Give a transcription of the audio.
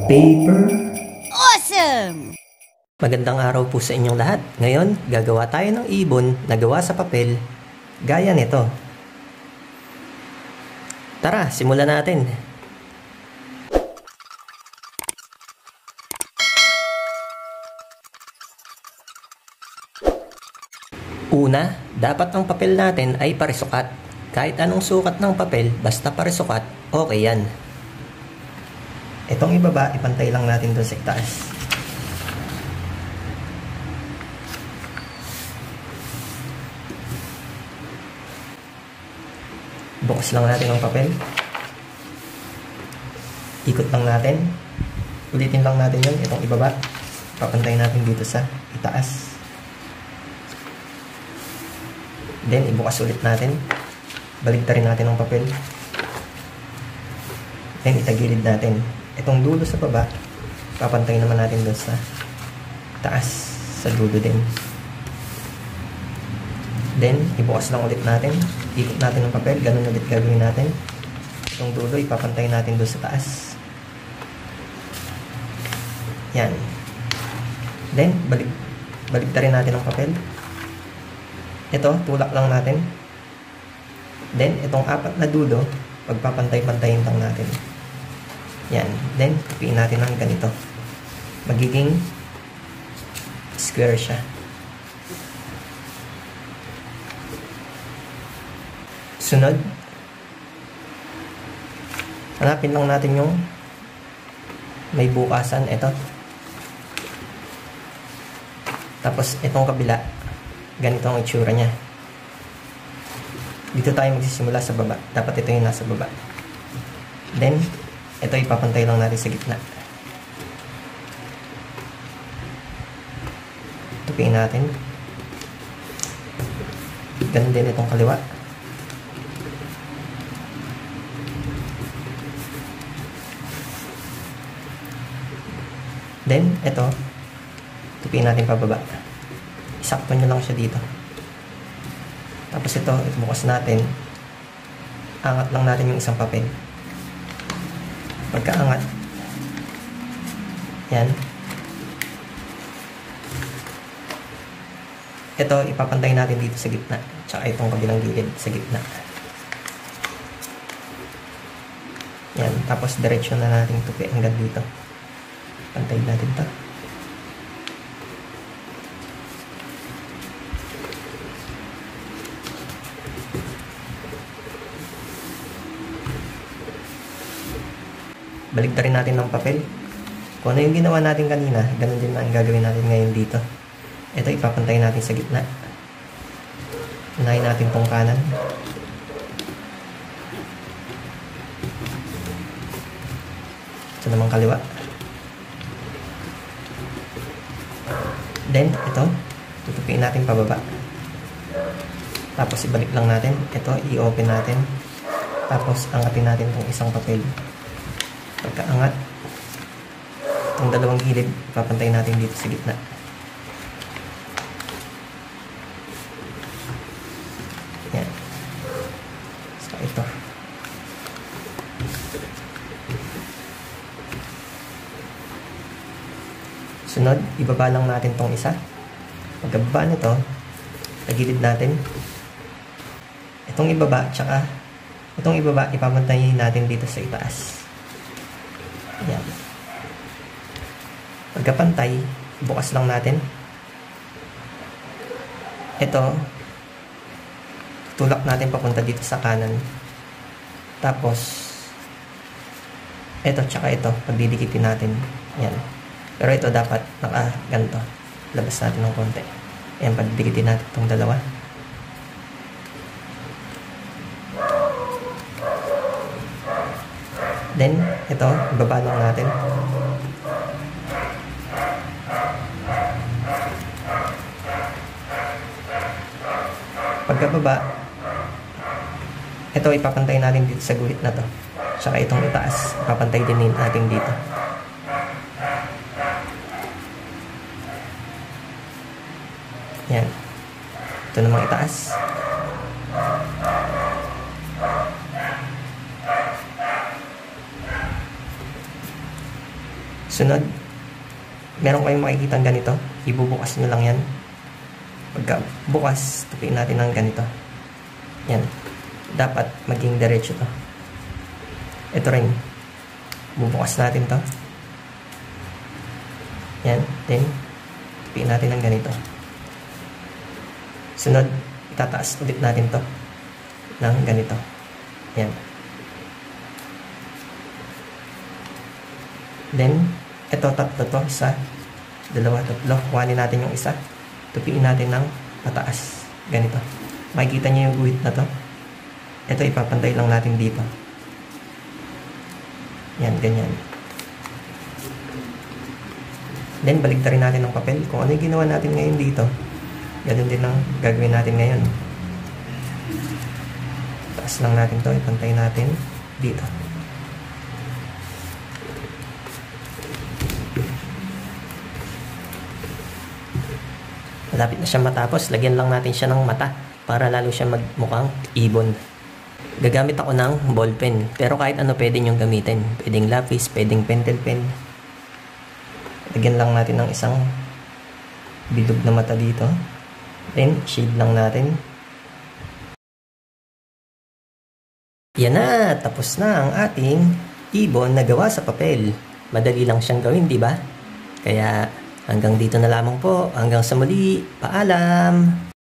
Paper. Awesome! Magandang araw po sa inyong lahat. Ngayon, gagawa tayo ng ibon na gawa sa papel, gaya nito. Tara, simulan natin. Una, dapat ang papel natin ay parisukat. Kahit anong sukat ng papel, basta parisukat, okay yan. Itong ibaba, ipantay lang natin doon sa itaas. Bukas lang natin ang papel. Ikot lang natin. Ulitin lang natin yun. Itong ibaba, papantay natin dito sa itaas. Then, ibukas ulit natin. Baligtarin natin ang papel. Then, itagilid natin. Itong dulo sa baba, papantay naman natin doon sa taas, sa dulo din. Then, ibukas lang ulit natin. Ikot natin ang papel. Ganun ulit gagawin natin. Itong dulo, ipapantay natin doon sa taas. Yan. Then, baligtarin natin ang papel. Ito, tulak lang natin. Then, itong apat na dulo, pagpapantay-pantayin lang natin. Yan. Then, tupiin natin ng ganito. Magiging square siya. Sunod, hanapin lang natin yung may bukasan. Ito. Tapos, itong kabila, ganito ang itsura niya. Dito tayo magsisimula sa baba. Dapat ito yung nasa baba. Then, ito ipapantay lang natin sa gitna. Tupiin natin. Ganun din itong kaliwa. Then, ito, tupiin natin pababa. Isakto nyo lang siya dito. Tapos ito, bukas natin. Angat lang natin yung isang papel. Pagkaangat, yan. Ito, ipapantay natin dito sa gitna. Tsaka itong kabilang gilid sa gitna. Yan, tapos diretsyon na natin tupi hanggang dito. Pantay natin ito. Baligtarin natin ng papel. Kung ano yung ginawa natin kanina, ganun din ang gagawin natin ngayon dito. Ito, ipapantay natin sa gitna. Unahin natin tong kanan. Ito namang kaliwa. Then, ito, tutupiin natin pababa. Tapos, ibalik lang natin. Ito, i-open natin. Tapos, angatin natin itong isang papel. Pagkaangat, itong dalawang gilid, papantay natin dito sa gitna. Yan. So, ito. Sunod, ibaba lang natin tong isa. Pagkababa nito, tagilid natin. Itong ibaba, tsaka itong ibaba, ipapantay natin dito sa itaas. Yan. Pagkapantay, bukas lang natin. Ito, tulak natin papunta dito sa kanan. Tapos, ito, tsaka ito, pagdidikitin natin. Yan. Pero ito dapat naka-ganto. Labas natin ng konti. Ayan, pagdidikitin natin itong dalawa. Then, ito, ibaba lang natin. Pagkababa, ito ipapantay natin dito sa guhit na to. Tsaka itong itaas, ipapantay din natin dito. Yan. Ito namang itaas. Sunod, meron kayong makikita ganito. Ibubukas nyo lang yan. Pagka bukas, tupiin natin ng ganito. Yan. Dapat maging diretso to. Ito rin. Bubukas natin to. Yan. Then, tupiin natin ng ganito. Sunod, itataas ulit natin to ng ganito. Yan. Then, ito, tatlo to. Isa, dalawa, tatlo. Kuhanin natin yung isa. Tupiin natin ng pataas. Ganito. Makikita nyo yung guhit na to. Ito, ipapantay lang natin dito. Yan, ganyan. Then, baligtarin natin ng papel. Kung ano yung ginawa natin ngayon dito, ganun din ang gagawin natin ngayon. Taas lang natin to. Ipantay natin dito. Malapit na siya matapos. Lagyan lang natin siya ng mata para lalo siya magmukhang ibon. Gagamit ako ng ballpen. Pero kahit ano pwede nyo gamitin. Pwedeng lapis, pwedeng pentel pen. Lagyan lang natin ng isang bilog na mata dito. Then, shade lang natin. Yan na! Tapos na ang ating ibon na gawa sa papel. Madali lang siyang gawin, di ba? Kaya hanggang dito na lamang po. Hanggang sa muli. Paalam!